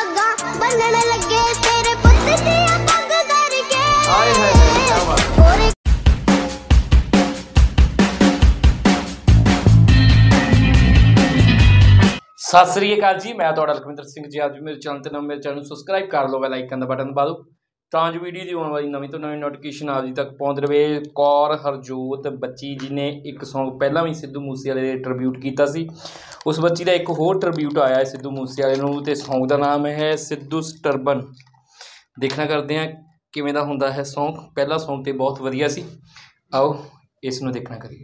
पग्गा बनन लगे तेरे पुत दिया पग करके। आए हाय क्या बात। सत श्री अकाल जी, मैं तुहाडा लखविंदर सिंह जी। अज मेरे चैनल ते मेरे चैनल सबसक्राइब कर लो, बेल आइकन दा बटन दबा दो ਤਾਂ ਜੋ ਵੀਡੀਓ ਦੀ ਆਉਣ ਵਾਲੀ ਨਵੀਂ ਤੋਂ ਨਵੀਂ ਨੋਟੀਫਿਕੇਸ਼ਨ ਆਪ ਜੀ ਤੱਕ ਪਹੁੰਚ ਰਵੇ। ਕੌਰ ਹਰਜੋਤ ਬੱਚੀ ਜੀ ਨੇ ਇੱਕ ਸੌਂਗ ਪਹਿਲਾਂ ਵੀ ਸਿੱਧੂ ਮੂਸੇਵਾਲੇ ਦੇ ਟ੍ਰਿਬਿਊਟ ਕੀਤਾ ਸੀ। ਉਸ ਬੱਚੀ ਦਾ ਇੱਕ ਹੋਰ ਟ੍ਰਿਬਿਊਟ ਆਇਆ ਹੈ ਸਿੱਧੂ ਮੂਸੇਵਾਲੇ ਨੂੰ, ਤੇ ਸੌਂਗ ਦਾ ਨਾਮ ਹੈ ਸਿੱਧੂ ਟਰਬਨ। ਦੇਖਣਾ ਕਰਦੇ ਹਾਂ ਕਿਵੇਂ ਦਾ ਹੁੰਦਾ ਹੈ ਸੌਂਗ। ਪਹਿਲਾ ਸੌਂਗ ਤੇ ਬਹੁਤ ਵਧੀਆ ਸੀ, ਆਓ ਇਸ ਨੂੰ ਦੇਖਣਾ ਕਰੀਏ।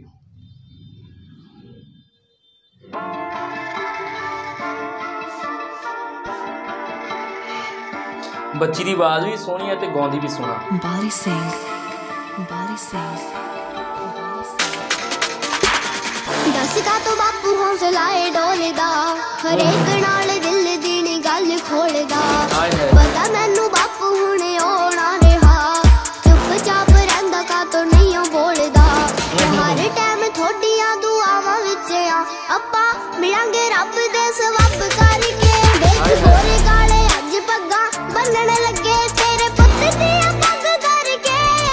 बच्ची की आवाज़ भी सोहनी है ते गाउंदी भी सोहना। बाली सिंह दस का तो बापू हौसलाए डोलदा, हरेक नाल दिल दी नी गल खोलदा। पता मैनू बापू हुणे आउणा रहा, चुपचाप रहिंदा का तो नहीं बोलदा। हर टाइम थोड़ियां दुआवां विच आ, आपां मिलांगे रब दे सवब करके। देख गोरे काले अज पग्गा बनन लगे तेरे पुत दिया पग करके।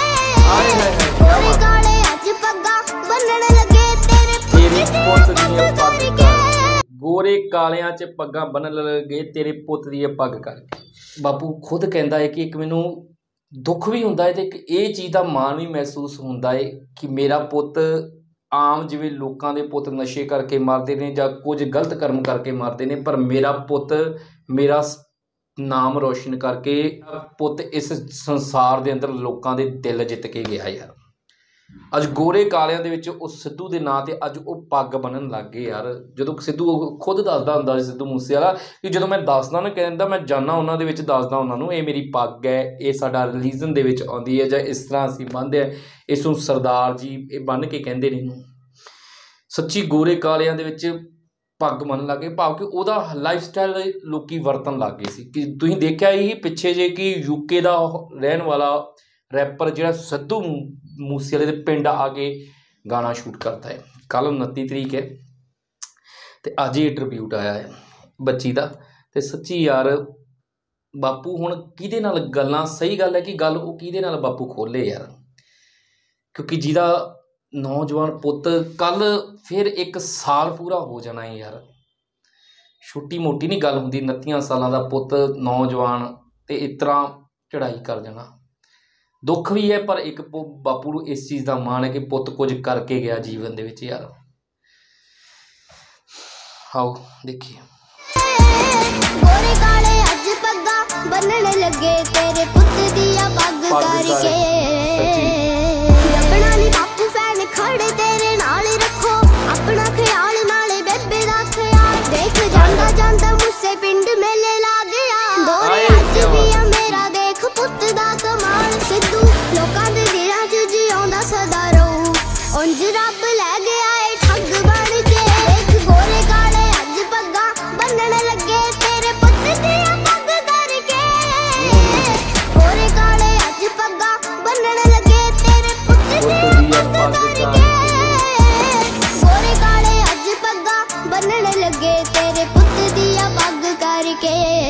गोरे काले अज पग्गा बनन लगे तेरे पुत दिया पग करके। गोरे कालियां च पग्गां बनन लगे तेरे पुत दी पग करके। बापू खुद कहता है कि एक मैनू दुख भी हुंदा है ते एक ये चीज़ का माण भी महसूस हुंदा है कि मेरा पुत आम जिवें लोकां दे पुत नशे करके मरदे ने जां कुछ गलत कर्म करके मरदे ने, पर मेरा पुत मेरा नाम रोशन करके पुत इस संसार के अंदर लोगों के दिल जित के गया यार। अज गोरे कालियां दे विच उस सिद्धू के नां ते अज वो पग बनन लग गए यार। जो सिद्धू खुद दसदा हुंदा सिद्धू मूसेवाला कि जो मैं दसदा ना कहता मैं जाना उन्होंने दे विच दसदा उन्होंने ये मेरी पग है, ये साडा रिलीजन दे विच आउंदी है, जां इस तरह असीं बन्नदे आ, इसनूं सरदार जी ये बन के कहंदे ने। सच्ची गोरे कालियां दे विच पग मन लग गए, भाव कि वह लाइफ स्टाइल लोग वरतन लग गए कि तुसीं देखिया ही पिछे जे कि यूके का रहन वाला रैपर जिहड़ा सिद्धू मूसेवाले दे पिंड आके गाना शूट करता है। कल 29 तरीक है तो अज ये ट्रिब्यूट आया है बच्ची का। तो सच्ची यार बापू हुण किहदे नाल गल्लां, सही गल है कि गल वो किहदे नाल बापू खोले यार, क्योंकि जिहदा नौजवान पुत कल फिर 1 साल पूरा हो जाना है यार। छोटी मोटी नहीं गल हुंदी, 29 सालों का पुत नौजवान तो इस तरह चढ़ाई कर जाना दुख भी है, पर एक बापू को इस चीज़ का माण है कि पुत कुछ करके गया जीवन दे विच यार। आओ देखिए। गोरे काले अज पग्गा बनन लगे तेरे पुत दिया पग करके। अपना नी बापू फैन खड़े तेरे नाल रखो, अपना ख्याल नाले बेबे दा ख्याल। देख जांदा जांदा मुझसे पिंड मेले ला गया, दोरे अज भी आ मेरा देख पुत दा कमाल। सिद्धू लोकां दे दिलां च जिउंदा सदा रहू, उंज रब लै गया ए ठग बन के। देख गोरे काले अज पग्गा बनन लगे तेरे पुत दिया पग करके। गोरे काले अज पग्गा बनन लगे तेरे पुत दिया पग करके। गोरे काले अज पग्गा बनन लगे तेरे पुत दिया पग करके।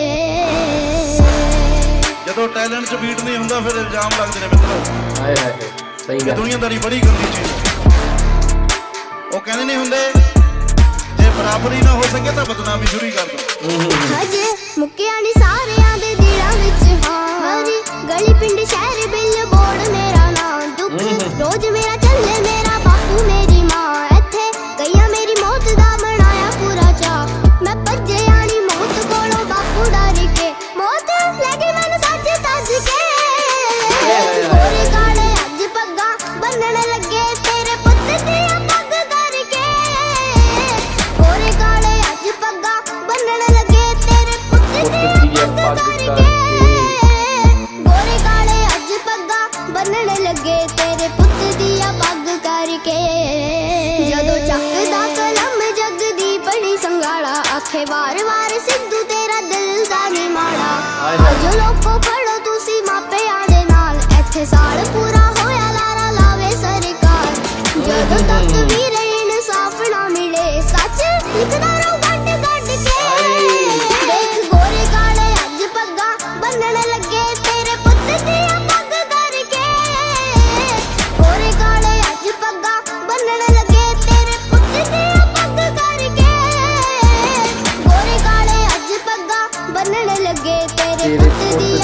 ਜਦੋਂ ਟੈਲੈਂਟ 'ਚ ਬੀਟ ਨਹੀਂ ਹੁੰਦਾ ਫਿਰ ਇਲਜ਼ਾਮ ਲੱਗਦੇ ਨੇ ਮਿੱਤਰੋ। ਹਾਏ ਹਾਏ ਸਹੀ ਗੱਲ। ਦੁਨੀਆਦਾਰੀ ਬੜੀ ਗੰਦੀ ਚੀਜ਼ ਉਹ ਕਹਿੰਦੇ ਨਹੀਂ ਹੁੰਦੇ ਜੇ ਬਰਾਬਰੀ ਨਾ ਹੋ ਸਕੇ ਤਾਂ ਬਦਨਾਮੀ ਸ਼ੁਰੂ ਕਰ ਦੋ। ਹਜੇ ਮੁੱਕਿਆ ਨਹੀਂ ਸਾਰਿਆਂ ਦੇ ਦਿਲਾਂ ਵਿੱਚ ਹਾਂ, ਹਰੀ ਗਲੀ ਪਿੰਡ ਸ਼ਹਿਰ ਬਿੱਲ ਬੋਰਡ ਮੇਰਾ ਨਾਂ। ਦੁੱਖ ਰੋਜ਼ ਮੇਰਾ ਚੱਲੇ ਮੇਰਾ ਬਾਪੂ ਮੇਰੀ ਮਾਂ, ਇੱਥੇ ਗਈਆਂ ਮੇਰੀ ਮੌਤ ਦਾ ਬਣਾਇਆ ਪੂਰਾ ਚਾਅ। ਮੈਂ ਭੱਜਿਆ ਨਹੀਂ ਮੌਤ ਕੋਲੋਂ ਬਾਪੂ ਡਰ ਕੇ, ਮੌਤ ਲੈ ਗਈ ਮੈਨੂੰ ਸੱਚ ਦੱਸ ਕੇ। ਗੋਰੇ ਕਾਲੇ ਅੱਜ ਪੱਗਾਂ ਬੰਨਣ ਲੱਗੇ ਤੇਰੇ ਪੁੱਤ ਦੀਆਂ ਪੱਗ ਕਰਕੇ। ਗੋਰੇ ਕਾਲੇ ਅੱਜ ਪੱਗਾਂ ਬੰਨਣ ਲੱਗੇ ਤੇਰੇ ਪੁੱਤ ਦੀਆਂ ਪੱਗ ਕਰਕੇ। ਗੋਰੇ ਕਾਲੇ ਅੱਜ ਪੱਗਾਂ ਬੰਨਣ ਲੱਗੇ ਤੇਰੇ ਪੁੱਤ ਦੀਆਂ ਪੱਗ ਕਰਕੇ। ਜਦੋਂ ਚੱਕਦਾ ਕਲਮ ਜਗਦੀਪ ਨੀ ਸੰਗਾਲਾ, ਆਖੇ ਵਾਰ ਵਾਰ ਸਿੱਧੂ ਤੇਰਾ ਦਿਲ ਦਾ ਨੀ ਮਾੜਾ। ਅੱਜ ਲੋਕੋ ਫੜੋ ਤੁਸੀਂ ਮਾਪਿਆਂ ਦੇ ਨਾਲ, ਇੱਥੇ ਸਾਲ ਪੂਰਾ ਹੋਇਆ ਲਾਰਾ ਲਾਵੇ ਸਰਕਾਰ। ਜਦੋਂ ਤੱਕ ਵੀਰੇ ਇਨਸਾਫ ਨਾ ਮਿਲੇ, ਸੱਚ ਲਿਖਦਾ ਰਹੂ ਗੱਡ ਗੱਡ ਕੇ। ਦੇਖ ਗੋਰੇ ਕਾਲੇ ਅੱਜ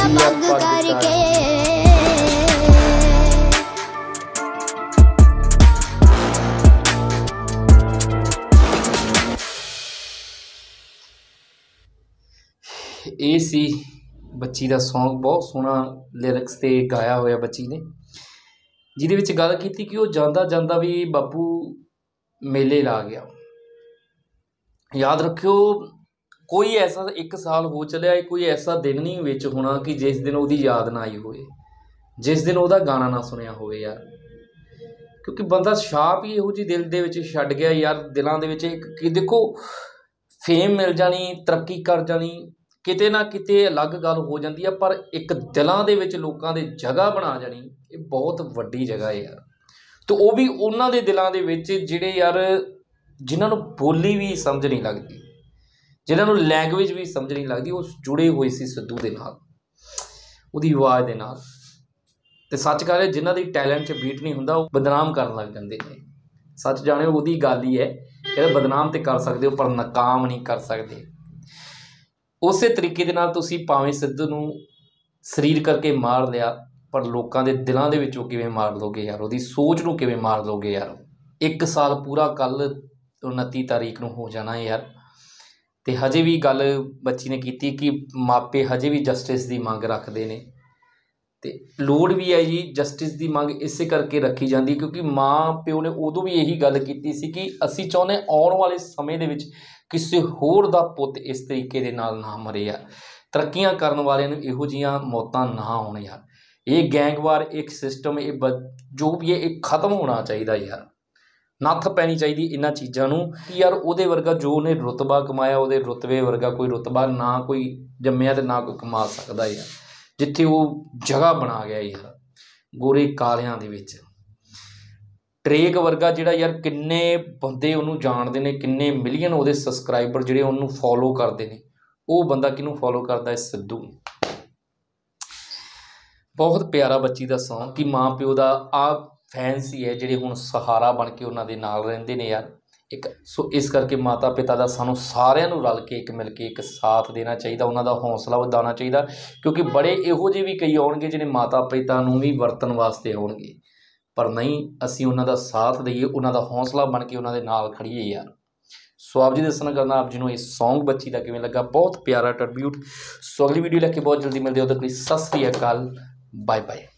आ पग करके। ਇਹ ਸੀ ਬੱਚੀ ਦਾ ਸੌਂਗ, ਬਹੁਤ ਸੋਹਣਾ ਲਿਰਿਕਸ ਤੇ ਗਾਇਆ ਹੋਇਆ ਬੱਚੀ ਨੇ, ਜਿਹਦੇ ਵਿੱਚ ਗੱਲ ਕੀਤੀ ਕਿ ਉਹ ਜਾਂਦਾ ਜਾਂਦਾ ਵੀ ਬਾਪੂ ਮੇਲੇ ਲਾ ਗਿਆ। ਯਾਦ ਰੱਖਿਓ, ਕੋਈ ਐਸਾ 1 ਸਾਲ ਹੋ ਚੱਲਿਆ, ਕੋਈ ਐਸਾ ਦਿਨ ਨਹੀਂ ਵਿੱਚ ਹੋਣਾ ਕਿ ਜਿਸ ਦਿਨ ਉਹਦੀ ਯਾਦ ਨਾ ਆਈ ਹੋਵੇ, ਜਿਸ ਦਿਨ ਉਹਦਾ ਗਾਣਾ ਨਾ ਸੁਣਿਆ ਹੋਵੇ ਯਾਰ। ਕਿਉਂਕਿ ਬੰਦਾ ਛਾਪ ਹੀ ਇਹੋ ਜਿਹੀ ਦਿਲ ਦੇ ਵਿੱਚ ਛੱਡ ਗਿਆ ਯਾਰ, ਦਿਲਾਂ ਦੇ ਵਿੱਚ ਇੱਕ ਕਿ ਦੇਖੋ ਫੇਮ ਮਿਲ ਜਾਣੀ, ਤਰੱਕੀ ਕਰ ਜਾਣੀ, ਕਿਤੇ ਨਾ ਕਿਤੇ ਅਲੱਗ ਗੱਲ ਹੋ ਜਾਂਦੀ ਆ, ਪਰ ਇੱਕ ਦਿਲਾਂ ਦੇ ਵਿੱਚ ਲੋਕਾਂ ਦੇ ਜਗ੍ਹਾ ਬਣਾ ਜਾਣੀ, ਇਹ ਬਹੁਤ ਵੱਡੀ ਜਗ੍ਹਾ ਹੈ ਯਾਰ। ਤੇ ਉਹ ਵੀ ਉਹਨਾਂ ਦੇ ਦਿਲਾਂ ਦੇ ਵਿੱਚ ਜਿਹੜੇ ਯਾਰ ਜਿਨ੍ਹਾਂ ਨੂੰ ਬੋਲੀ ਵੀ ਸਮਝ ਨਹੀਂ ਲੱਗਦੀ, ਜਿਨ੍ਹਾਂ ਨੂੰ ਲੈਂਗੁਏਜ ਵੀ ਸਮਝ ਨਹੀਂ ਲੱਗਦੀ, ਉਹ ਜੁੜੇ ਹੋਏ ਸੀ ਸਿੱਧੂ ਦੇ ਨਾਲ, ਉਹਦੀ ਆਵਾਜ਼ ਦੇ ਨਾਲ। ਤੇ ਸੱਚ ਕਰ ਜਿਨ੍ਹਾਂ ਦੀ ਟੈਲੈਂਟ 'ਚ ਬੀਟ ਨਹੀਂ ਹੁੰਦਾ, ਉਹ ਬਦਨਾਮ ਕਰਨ ਲੱਗ ਜਾਂਦੇ ਨੇ। ਸੱਚ ਜਾਣਿਓ, ਉਹਦੀ ਗੱਲ ਹੀ ਹੈ, ਕਹਿੰਦੇ ਬਦਨਾਮ ਤੇ ਕਰ ਸਕਦੇ ਹੋ ਪਰ ਨਾਕਾਮ ਨਹੀਂ ਕਰ ਸਕਦੇ। ਉਸੇ ਤਰੀਕੇ ਦੇ ਨਾਲ ਤੁਸੀਂ ਭਾਵੇਂ ਸਿੱਧੂ ਨੂੰ ਸਰੀਰ ਕਰਕੇ ਮਾਰ ਲਿਆ, ਪਰ ਲੋਕਾਂ ਦੇ ਦਿਲਾਂ ਦੇ ਵਿੱਚੋਂ ਕਿਵੇਂ ਮਾਰ ਲਓਗੇ ਯਾਰ, ਉਹਦੀ ਸੋਚ ਨੂੰ ਕਿਵੇਂ ਮਾਰ ਲਓਗੇ ਯਾਰ। 1 ਸਾਲ ਪੂਰਾ ਕੱਲ੍ਹ 29 ਤਾਰੀਖ ਨੂੰ ਹੋ ਜਾਣਾ ਯਾਰ। ਤੇ ਹਜੇ ਵੀ ਗੱਲ ਬੱਚੀ ਨੇ ਕੀਤੀ ਕਿ ਮਾਪੇ ਹਜੇ ਵੀ ਜਸਟਿਸ ਦੀ ਮੰਗ ਰੱਖਦੇ ਨੇ, ਤੇ ਲੋੜ ਵੀ ਹੈ ਜੀ ਜਸਟਿਸ ਦੀ ਮੰਗ ਇਸੇ ਕਰਕੇ ਰੱਖੀ ਜਾਂਦੀ ਕਿਉਂਕਿ ਮਾਂ ਪਿਓ ਨੇ ਉਦੋਂ ਵੀ ਇਹੀ ਗੱਲ ਕੀਤੀ ਸੀ ਕਿ ਅਸੀਂ ਚਾਹੁੰਦੇ ਆਉਣ ਵਾਲੇ ਸਮੇਂ ਦੇ ਵਿੱਚ ਕਿਸੇ ਹੋਰ ਦਾ ਪੁੱਤ ਇਸ ਤਰੀਕੇ ਦੇ ਨਾਲ ਨਾ ਮਰੇ ਯਾਰ, ਤਰੱਕੀਆਂ ਕਰਨ ਵਾਲਿਆਂ ਨੂੰ ਇਹੋ ਜਿਹੀਆਂ ਮੌਤਾਂ ਨਾ ਹੋਣ ਯਾਰ। ਇਹ ਗੈਂਗਵਾਰ, ਇੱਕ ਸਿਸਟਮ, ਇਹ ਜੋ ਵੀ ਹੈ ਇਹ ਖਤਮ ਹੋਣਾ ਚਾਹੀਦਾ ਯਾਰ, ਨੱਥ ਪੈਣੀ ਚਾਹੀਦੀ ਇਹਨਾਂ ਚੀਜ਼ਾਂ ਨੂੰ ਕਿ ਯਾਰ ਉਹਦੇ ਵਰਗਾ ਜੋ ਉਹਨੇ ਰੁਤਬਾ ਕਮਾਇਆ, ਉਹਦੇ ਰੁਤਬੇ ਵਰਗਾ ਕੋਈ ਰੁਤਬਾ ਨਾ ਕੋਈ ਜੰਮਿਆ ਤੇ ਨਾ ਕੋਈ ਕਮਾ ਸਕਦਾ ਯਾਰ, ਜਿੱਥੇ ਉਹ ਜਗ੍ਹਾ ਬਣਾ ਗਿਆ ਯਾਰ ਗੋਰੇ ਕਾਲਿਆਂ ਦੇ ਵਿੱਚ। ਟਰੇਕ ਵਰਗਾ ਜਿਹੜਾ ਯਾਰ ਕਿੰਨੇ ਬੰਦੇ ਉਹਨੂੰ ਜਾਣਦੇ ਨੇ, ਕਿੰਨੇ ਮਿਲੀਅਨ ਉਹਦੇ ਸਬਸਕ੍ਰਾਈਬਰ ਜਿਹੜੇ ਉਹਨੂੰ ਫੋਲੋ ਕਰਦੇ ਨੇ, ਉਹ ਬੰਦਾ ਕਿਹਨੂੰ ਫੋਲੋ ਕਰਦਾ ਹੈ? ਸਿੱਧੂ। ਬਹੁਤ ਪਿਆਰਾ ਬੱਚੀ ਦਾ ਸੌਂਗ ਕਿ ਮਾਂ ਪਿਓ ਦਾ ਆ ਫੈਨਸ ਹੀ ਹੈ ਜਿਹੜੇ ਹੁਣ ਸਹਾਰਾ ਬਣ ਕੇ ਉਹਨਾਂ ਦੇ ਨਾਲ ਰਹਿੰਦੇ ਨੇ ਯਾਰ ਇੱਕ। ਸੋ ਇਸ ਕਰਕੇ ਮਾਤਾ ਪਿਤਾ ਦਾ ਸਾਨੂੰ ਸਾਰਿਆਂ ਨੂੰ ਰਲ ਕੇ ਇੱਕ ਮਿਲ ਕੇ ਇੱਕ ਸਾਥ ਦੇਣਾ ਚਾਹੀਦਾ, ਉਹਨਾਂ ਦਾ ਹੌਸਲਾ ਵਧਾਉਣਾ ਚਾਹੀਦਾ, ਕਿਉਂਕਿ ਬੜੇ ਇਹੋ ਜਿਹੇ ਵੀ ਕਈ ਆਉਣਗੇ ਜਿਹੜੇ ਮਾਤਾ ਪਿਤਾ ਨੂੰ ਵੀ ਵਰਤਣ ਵਾਸਤੇ ਆਉਣਗੇ, ਪਰ ਨਹੀਂ ਅਸੀਂ ਉਹਨਾਂ ਦਾ ਸਾਥ ਦਈਏ, ਉਹਨਾਂ ਦਾ ਹੌਸਲਾ ਬਣ ਕੇ ਉਹਨਾਂ ਦੇ ਨਾਲ ਖੜੀਏ ਯਾਰ। ਸੋ ਆਪ ਜੀ ਦੱਸਣਾ ਕਰਨਾ ਆਪ ਜੀ ਨੂੰ ਇਹ ਸੌਂਗ ਬੱਚੀ ਦਾ ਕਿਵੇਂ ਲੱਗਾ, ਬਹੁਤ ਪਿਆਰਾ ਟ੍ਰਿਬਿਊਟ। ਸੋ ਅਗਲੀ ਵੀਡੀਓ ਲੈ ਕੇ ਬਹੁਤ ਜਲਦੀ ਮਿਲਦੇ, ਉਦੋਂ ਕੋਈ ਸਤਿ ਸ੍ਰੀ ਅਕਾਲ, ਬਾਏ ਬਾਏ।